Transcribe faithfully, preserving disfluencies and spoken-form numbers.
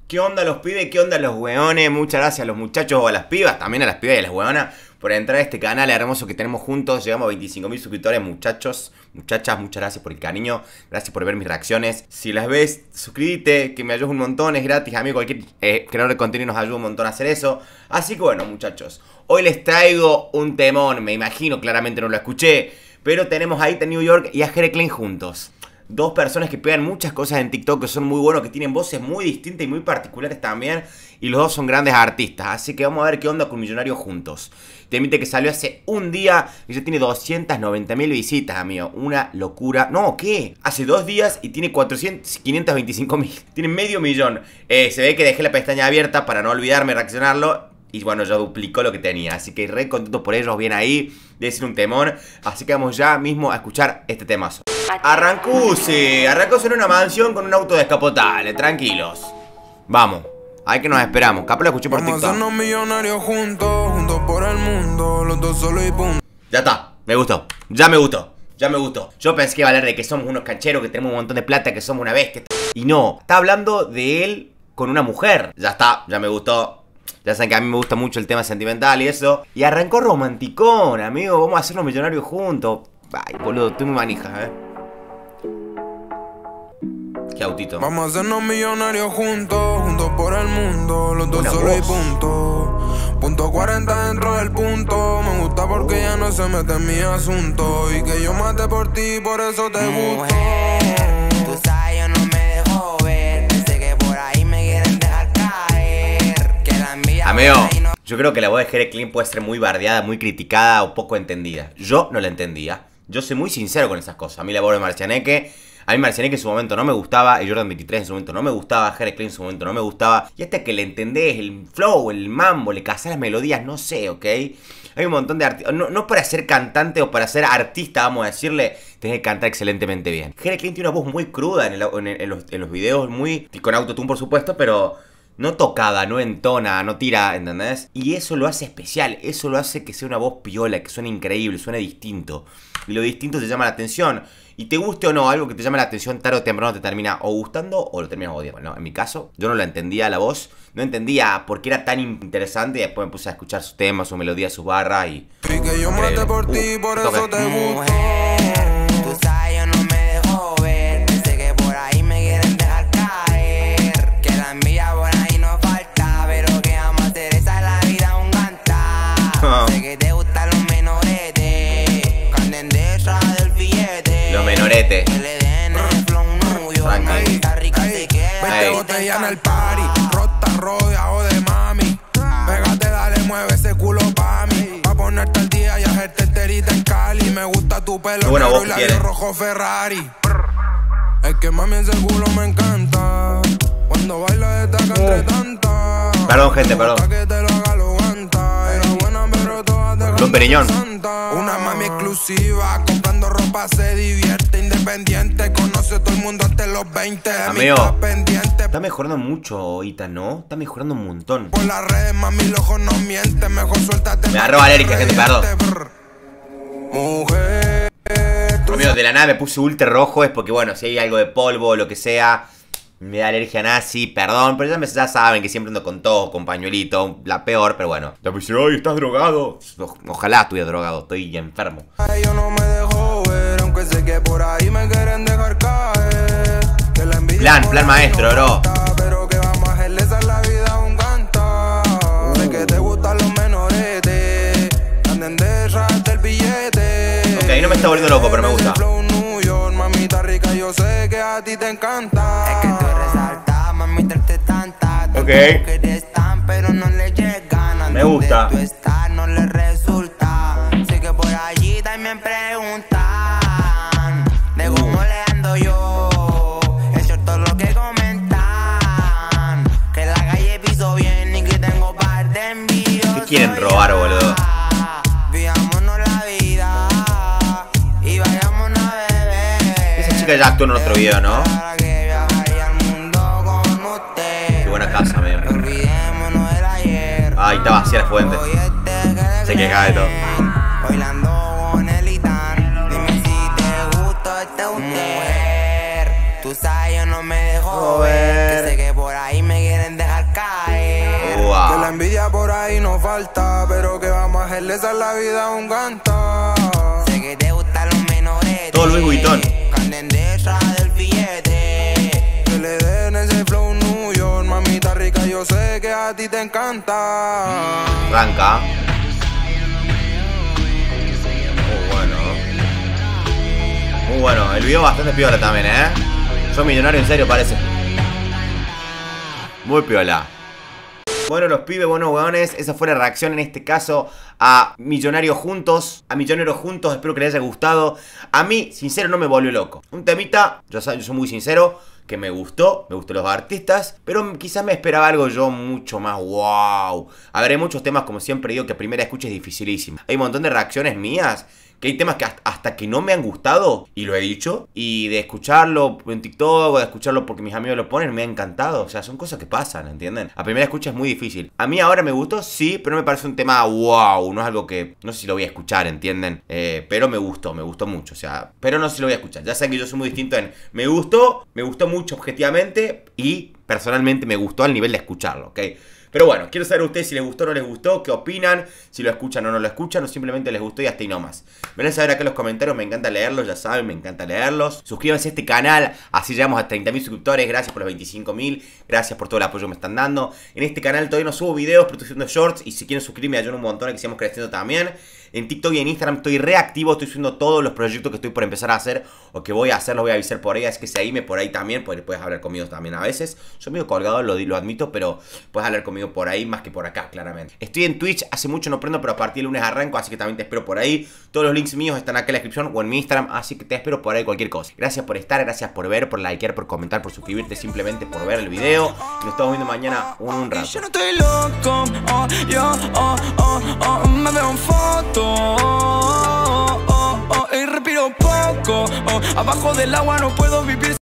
¿Qué onda los pibes? ¿Qué onda los weones? Muchas gracias a los muchachos o a las pibas, también a las pibas y a las weonas, por entrar a este canal hermoso que tenemos juntos. Llegamos a veinticinco mil suscriptores, muchachos, muchachas, muchas gracias por el cariño, gracias por ver mis reacciones. Si las ves, suscríbete, que me ayuda un montón, es gratis. A mí cualquier eh, creador de contenido nos ayuda un montón a hacer eso. Así que bueno, muchachos, hoy les traigo un temón, me imagino, claramente no lo escuché, pero tenemos a Ita New York y a Jere Klein juntos. Dos personas que pegan muchas cosas en TikTok, que son muy buenos, que tienen voces muy distintas y muy particulares también. Y los dos son grandes artistas, así que vamos a ver qué onda con Millonarios juntos. Te admite que salió hace un día y ya tiene doscientas noventa mil visitas, amigo. Una locura. No, ¿qué? Hace dos días y tiene cuatrocientos, quinientos veinticinco mil. Tiene medio millón. Eh, se ve que dejé la pestaña abierta para no olvidarme de reaccionarlo. Y bueno, ya duplicó lo que tenía. Así que re contento por ellos, bien ahí. Debe ser un temón. Así que vamos ya mismo a escuchar este temazo. Arrancuse, arrancuse en una mansión con un auto descapotable, tranquilos. Vamos, ahí que nos esperamos. Capaz lo escuché por TikTok. Vamos a hacernos millonarios juntos, juntos por el mundo, los dos solo y punto. Ya está, me gustó, ya me gustó, ya me gustó. Yo pensé que iba a hablar de que somos unos cancheros, que tenemos un montón de plata, que somos una bestia. Y no, está hablando de él con una mujer. Ya está, ya me gustó. Ya saben que a mí me gusta mucho el tema sentimental y eso. Y arrancó romanticón, amigo, vamos a hacernos millonarios juntos. Ay, boludo, estoy muy manija, eh. Qué autito. Vamos a hacernos millonarios juntos, juntos por el mundo, los dos solo y punto. Punto cuarenta dentro del punto. Me gusta porque ya no se mete en mi asunto. Y que yo mate por ti, por eso te gusto. Tú sabes, yo no me dejo ver. Desde que por ahí me quieren dejar caer. Que la envidia. Amigo, yo creo que la voz de Jere Klein puede ser muy bardeada, muy criticada o poco entendida. Yo no la entendía. Yo soy muy sincero con esas cosas. A mí la voz de Marcianeque, a mí Marcianeque en su momento no me gustaba, y Jordan veintitrés en su momento no me gustaba, Jere Klein en su momento no me gustaba. Y hasta que le entendés el flow, el mambo, le cazás las melodías, no sé, ¿ok? Hay un montón de artistas, no, no para ser cantante o para ser artista, vamos a decirle, tenés que cantar excelentemente bien. Jere Klein tiene una voz muy cruda en, el, en, en, los, en los videos, muy con autotune por supuesto, pero no tocada, no entona, no tira, ¿entendés? Y eso lo hace especial, eso lo hace que sea una voz piola, que suene increíble, suene distinto. Y lo distinto te llama la atención. Y te guste o no, algo que te llame la atención tarde o temprano te termina o gustando o lo terminas odiando. Bueno, en mi caso, yo no la entendía la voz, no entendía por qué era tan interesante. Y después me puse a escuchar sus temas, sus melodías, sus barras y... Y que yo mate por ti, por eso te gusto. Tú sabes, yo no me dejo ver. Desde que por ahí me quieren dejar caer. Que la envidia por ahí no falta. Pero que vamos a hacer, esa es la vida, un cantar. Sé que te gustan los menoretes. Canden detrás del billete. Los menoretes. Vete botella en el party, rota rodeado de mami. Pégate, dale, mueve ese culo pa' mí. Pa' ponerte al día y hacerte enterita en Cali. Me gusta tu pelo negro y labio rojo Ferrari. Es que mami ese culo me encanta. Cuando baila destaca entre tanta. Perdón, gente, perdón. Don Periñón. Una mami exclusiva, comprando ropa se divierte, independiente, conoce todo el mundo antes de los veinte. Amigo, está mejorando mucho Ita, ¿no? Está mejorando un montón. Por las redes, mami, los ojos no mienten, mejor suéltate. Me agarró alérgica, gente, perdón. Mujer. Amigo, de la nada me puse ultra rojo, es porque bueno, si hay algo de polvo o lo que sea, me da alergia nazi, perdón, pero ya, me, ya saben que siempre ando con tos, con pañuelito, la peor, pero bueno. Ya me dice, ay, ¿estás drogado? O, ojalá estuviera drogado, estoy enfermo. Ay, yo no me dejo ver, aunque sé que por ahí me quieren dejar caer. Que la envidia plan, plan maestro, bro. Pero que vamos a hacerle, esa es la vida, un canta. Uh. Sé que te gustan los menoretes, anden detrás del billete. Ok, no me está volviendo loco, pero me gusta. Mamita rica, yo sé que a ti te encanta. Es que tú resaltas, mamita, te tanta. Ok. Que están, pero no le llegan. Me gusta. Tú estás, no le resulta. Sé que por allí también preguntan de cómo le ando yo. Es cierto lo que comentan, que la calle piso bien y que tengo par de envíos. ¿Qué quieren robar, boludo? Que ya actuó en otro video, ¿no? Qué buena casa, amigo. Ay, está vacía la fuente. Se que cae todo. Tú sabes, yo no me dejo ver. Sé que por ahí me quieren dejar envidia por ahí no falta, pero que vamos a hacerle, esa es la vida un canta. Sé que te gustan los menores. Todo Louis Vuitton. Candendesa del billete. Que le den ese flow New York, mamita rica, yo sé que a ti te encanta. Arranca. Muy bueno. Muy bueno. El video bastante piola también, ¿eh? Soy millonario en serio, parece. Muy piola. Bueno, los pibes, buenos hueones, esa fue la reacción en este caso a Millonarios Juntos. A Millonarios Juntos, espero que les haya gustado. A mí, sincero, no me volvió loco. Un temita, yo, yo soy muy sincero, que me gustó, me gustó los artistas, pero quizás me esperaba algo yo mucho más wow. A ver, hay muchos temas, como siempre digo, que primera escucha es dificilísimo. Hay un montón de reacciones mías, que hay temas que hasta, hasta que no me han gustado, y lo he dicho, y de escucharlo en TikTok o de escucharlo porque mis amigos lo ponen, me ha encantado. O sea, son cosas que pasan, ¿entienden? A primera escucha es muy difícil. A mí ahora me gustó, sí, pero no me parece un tema wow, no es algo que, no sé si lo voy a escuchar, ¿entienden? Eh, pero me gustó, me gustó mucho, o sea, pero no sé si lo voy a escuchar. Ya saben que yo soy muy distinto en, me gustó, me gustó mucho objetivamente, y personalmente me gustó al nivel de escucharlo, ¿ok? Pero bueno, quiero saber a ustedes si les gustó o no les gustó, qué opinan, si lo escuchan o no lo escuchan, o simplemente les gustó y hasta ahí nomás. Me van a saber acá en los comentarios, me encanta leerlos, ya saben, me encanta leerlos. Suscríbanse a este canal, así llegamos a treinta mil suscriptores, gracias por los veinticinco mil, gracias por todo el apoyo que me están dando. En este canal todavía no subo videos, pero estoy haciendo shorts, y si quieren suscribirme ayudan un montón a que sigamos creciendo también. En TikTok y en Instagram estoy reactivo, estoy subiendo todos los proyectos que estoy por empezar a hacer o que voy a hacer, los voy a avisar por ahí, así que seguime por ahí también, porque puedes hablar conmigo también a veces. Soy medio colgado, lo, lo admito, pero puedes hablar conmigo por ahí más que por acá, claramente. Estoy en Twitch, hace mucho no prendo, pero a partir del lunes arranco, así que también te espero por ahí. Todos los links míos están acá en la descripción o en mi Instagram, así que te espero por ahí cualquier cosa. Gracias por estar, gracias por ver, por likear, por comentar, por suscribirte, simplemente por ver el video. Nos estamos viendo mañana un, un rato. Yo no estoy loco, oh, yo, oh, oh, oh, me veo en foto, oh, oh, oh, y respiro poco, oh, abajo del agua no puedo vivir.